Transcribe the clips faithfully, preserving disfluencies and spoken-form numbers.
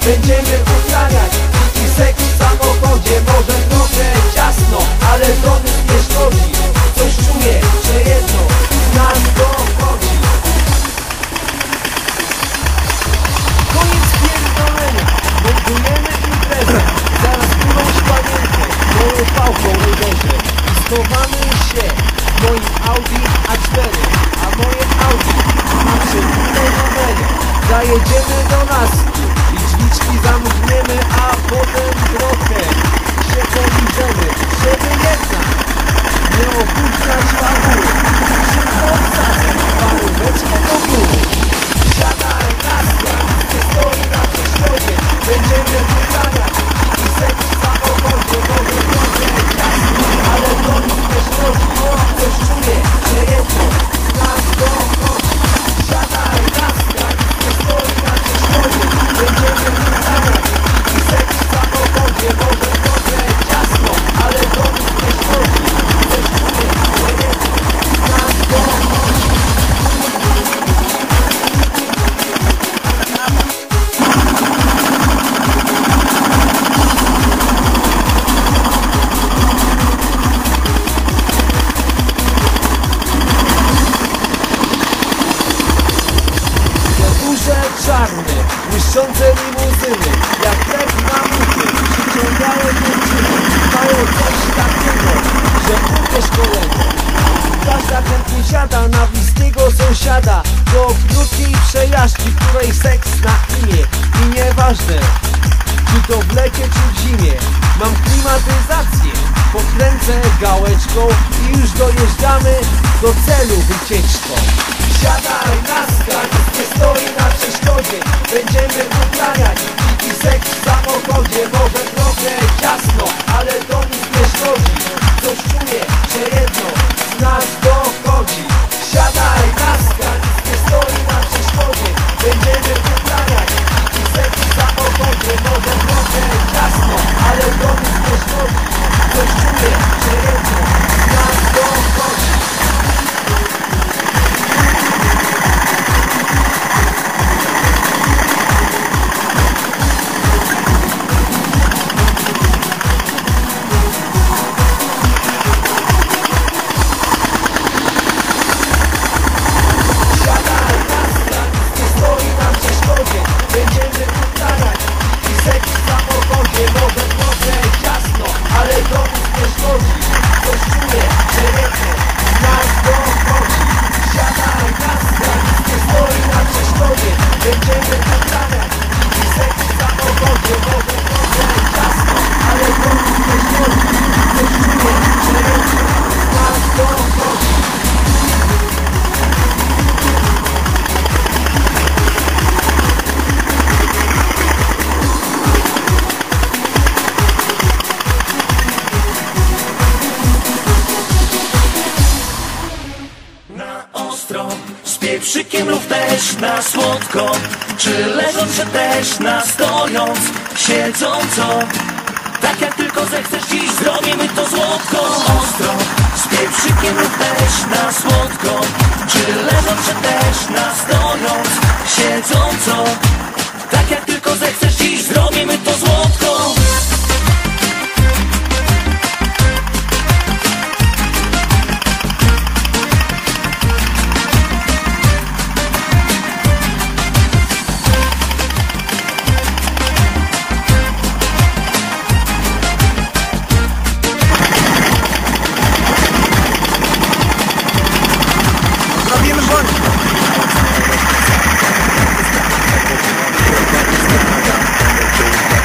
będziemy uprawiać i seks w samochodzie. Może trochę ciasno, ale to nic nie szkodzi. Coś czuję, że jedno z nas dochodzi. Koniec pierdolenia, montujemy imprezę. Zaraz którąś panienkę moją pałką uderzę. Schowamy się w moim Audi A cztery, a moje Audi ma przebite numery. Zajedziemy do laski i drzwiczki zamkniemy, a potem trochę się poliżemy, żeby jednak nie opuszczać fabuły. Szybko wsadzę paróweczkę do góry. Siadaj laska, nie stoi na przeszkodzie. Będziemy wyprawiać i seks w samochodzie. Może trochę jasno, ale to nic nie szkodzi. Coś czuję, że jedno z nas dochodzi. Siadaj laska, nie stoi na przeszkodzie. Będziemy wyprawiać i seks w samochodzie. Może trochę jasno, ale to nic nie szkodzi. Coś czuję, że jedno z nas dochodzi. Czarne, błyszczące limuzyny, jak lek na muchy, przyciągają dziewczyny. Mają coś takiego, że uwierz kolego. Każda chętnie siada na bliskiego sąsiada do krótkiej przejażdżki, której seks na imię. I nieważne, czy to w lecie, czy w zimie, mam klimatyzację, pokręcę gałeczką i już dojeżdżamy do celu wycieczką. Siadaj laska, nic nie stoi na przeszkodzie. Będziemy uprawiać i seks w samochodzie. Może trochę ciasno, ale to nic nie szkodzi. Coś czuję, że jedno z nas dochodzi. Siadaj laska, nic nie stoi na przeszkodzie. Będziemy uprawiać i seks w samochodzie. Może trochę ciasno, ale to nic nie szkodzi. Coś czuję, że jedno z nas dochodzi. Z pieprzykiem lub też na słodko, czy leżąc, czy też na stojąc, siedząco. Tak jak tylko zechcesz, dziś zrobimy to słodko. Ostro, z pieprzykiem lub też na słodko, czy leżąc, czy też na stojąc, siedząco. Tak jak tylko zechcesz, dziś zrobimy to słodko. Robimy błąd.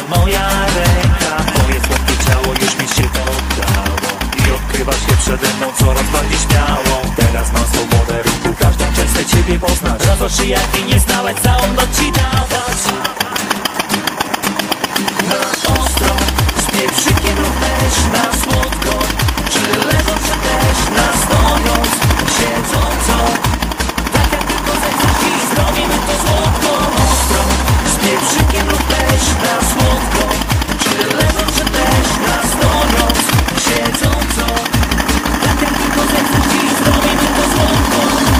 moja ręka, twoje słodkie ciało już mi się poddało i odkrywa się przede mną coraz bardziej śmiało. Teraz mam swobodę ruchu, każdą część chcę ciebie poznać. Raz oczy jak jej nie znałeś, całą noc ci dawać. Na ostro, z pieprzykiem lub też na słodko, czy leżąc, czy też na stojąc, siedząco. Tak jak tylko zechcesz dziś, zrobimy to słodko. Ostro, z pieprzykiem lub też na słodko, czy leżąc, czy też na stojąc, siedząco. Tak jak tylko zechcesz dziś, zrobimy to słodko.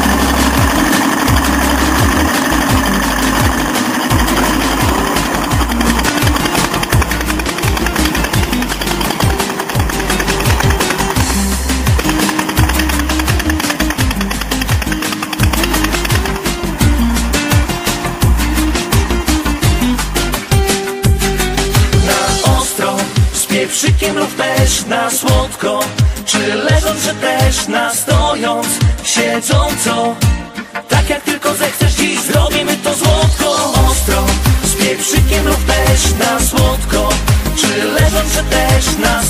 Pieprzykiem lub też na słodko, czy leżąc, czy też na stojąc, siedząco. Tak jak tylko zechcesz dziś, zrobimy to słodko. Ostro, z pieprzykiem lub też na słodko, czy leżąc, czy też na